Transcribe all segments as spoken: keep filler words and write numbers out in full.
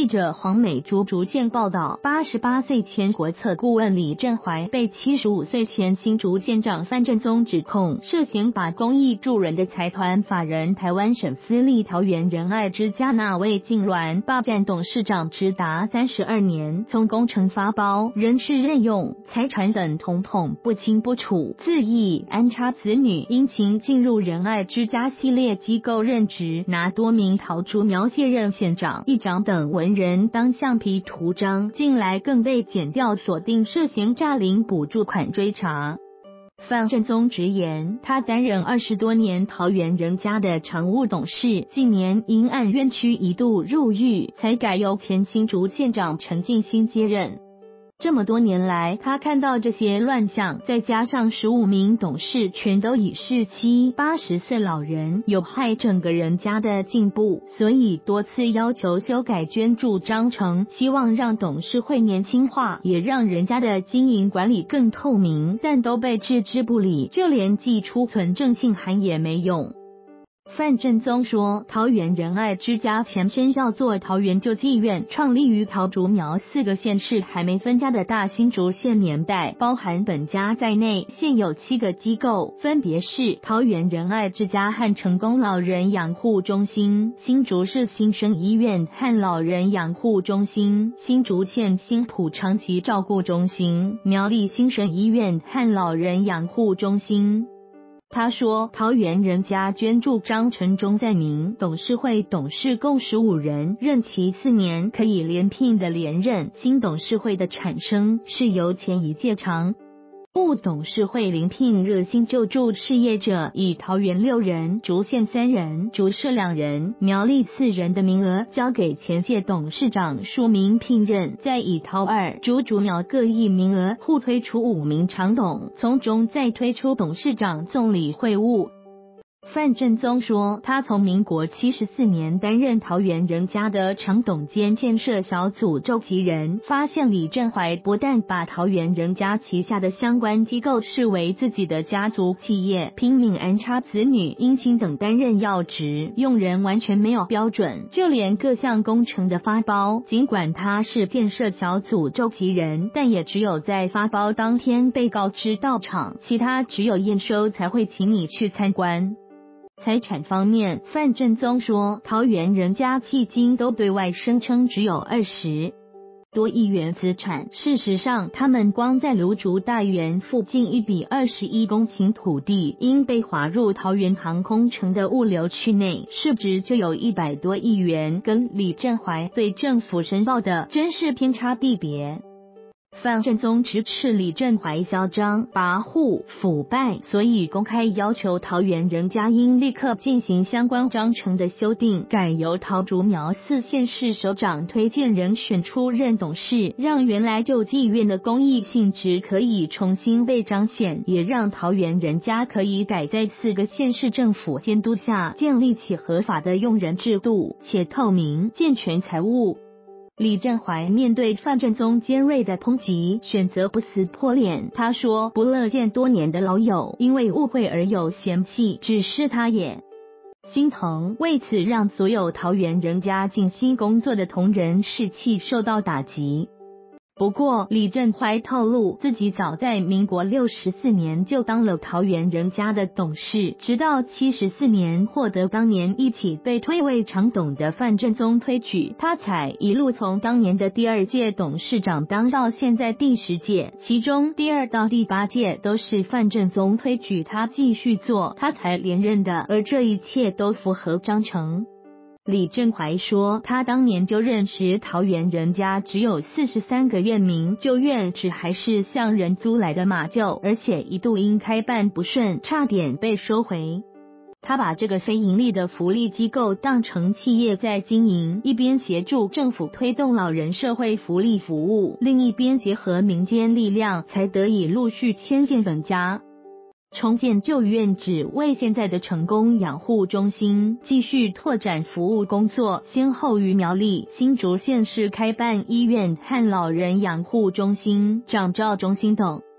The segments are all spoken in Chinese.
记者黄美珠竹县报道，八十八岁前国策顾问李振怀被七十五岁前新竹县长范振宗指控涉嫌把公益助人的财团法人台湾省私立桃园仁爱之家那位痉挛霸占董事长直达三十二年，从工程发包、人事任用、财产等统统不清不楚，自意安插子女因情进入仁爱之家系列机构任职，拿多名桃竹苗卸任县长、议长等文人当橡皮图章，近来更被检调锁定涉嫌诈领补助款追查。范振宗直言，他担任二十多年桃园仁家的常务董事，近年因案冤屈一度入狱，才改由前新竹县长陈进兴接任。这么多年来，他看到这些乱象，再加上十五名董事全都已是七八十岁老人，有害整个人家的进步，所以多次要求修改捐助章程，希望让董事会年轻化，也让人家的经营管理更透明，但都被置之不理，就连寄出存证信函也没用。范振宗说，桃园仁爱之家前身叫做桃园救济院，创立于桃竹苗四个县市还没分家的大新竹县年代，包含本家在内，现有七个机构，分别是桃园仁爱之家和成功老人养护中心、新竹市新生医院和老人养护中心、新竹县新埔长期照顾中心、苗栗新生医院和老人养护中心。他说，桃园仁家捐助章程中载明，董事会董事共十五人，任期四年，可以连聘的连任。新董事会的产生是由前一届常务董事会遴聘热心救助事业者，以桃园六人、竹县三人、竹市两人、苗栗四人的名额交给前届董事长数名聘任，再以桃二、竹竹苗各一名额互推出五名常董，从中再推出董事长送礼会务。范振宗说，他从民国七十四年担任桃园仁家的常董兼建设小组召集人，发现李振怀不但把桃园仁家旗下的相关机构视为自己的家族企业，拼命安插子女、姻亲等担任要职，用人完全没有标准，就连各项工程的发包，尽管他是建设小组召集人，但也只有在发包当天被告知到场，其他只有验收才会请你去参观。财产方面，范振宗说，桃园仁家迄今都对外声称只有二十多亿元资产，事实上他们光在芦竹大园附近一笔二十一公顷土地，因被划入桃园航空城的物流区内，市值就有一百多亿元，跟李振怀对政府申报的真是天差地别。范振宗直斥李振怀嚣张、跋扈、腐败，所以公开要求桃园仁家应立刻进行相关章程的修订，改由桃竹苗四县市首长推荐人选出任董事，让原来救济院的公益性质可以重新被彰显，也让桃园仁家可以改在四个县市政府监督下建立起合法的用人制度，且透明健全财务。李振怀面对范振宗尖锐的抨击，选择不撕破脸。他说，不乐见多年的老友因为误会而有嫌弃，只是他也心疼，为此让所有桃园仁家尽心工作的同仁士气受到打击。不过，李振怀透露，自己早在民国六十四年就当了桃园仁家的董事，直到七十四年获得当年一起被推为常董的范振宗推举，他才一路从当年的第二届董事长当到现在第十届，其中第二到第八届都是范振宗推举他继续做，他才连任的，而这一切都符合章程。李振怀说，他当年就任时，桃园仁家只有四十三个院民，旧院址还是向人租来的马厩，而且一度因开办不顺，差点被收回。他把这个非盈利的福利机构当成企业在经营，一边协助政府推动老人社会福利服务，另一边结合民间力量，才得以陆续迁建本家。重建旧院址，为现在的成功养护中心继续拓展服务工作，先后于苗栗、新竹县市开办医院和老人养护中心、长照中心等。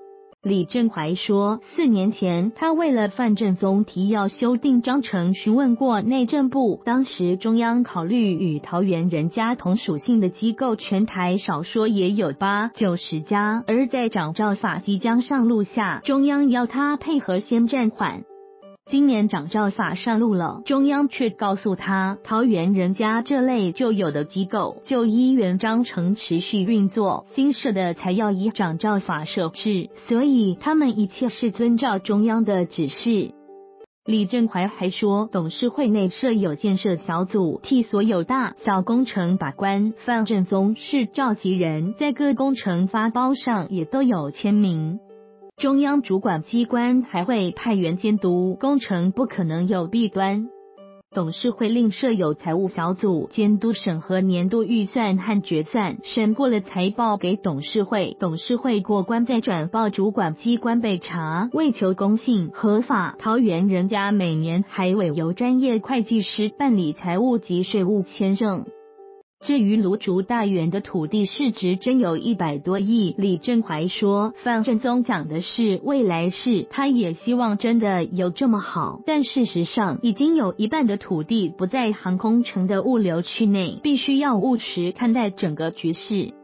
李正怀说，四年前他为了范振宗提要修订章程询问过内政部，当时中央考虑与桃园人家同属性的机构全台少说也有八九十家，而在长照法即将上路下，中央要他配合先暂缓。今年长照法上路了，中央却告诉他，桃园人家这类就有的机构就依原章程持续运作，新设的才要依长照法设置，所以他们一切是遵照中央的指示。李正怀还说，董事会内设有建设小组，替所有大小工程把关，范振宗是召集人，在各工程发包上也都有签名。中央主管机关还会派员监督，工程不可能有弊端。董事会另设有财务小组，监督审核年度预算和决算，审过了财报给董事会，董事会过关再转报主管机关备查，为求公信合法，桃园人家每年还委由专业会计师办理财务及税务签证。至于芦竹大园的土地市值真有一百多亿，李正怀说，范振宗讲的是未来式，他也希望真的有这么好，但事实上已经有一半的土地不在航空城的物流区内，必须要务实看待整个局势。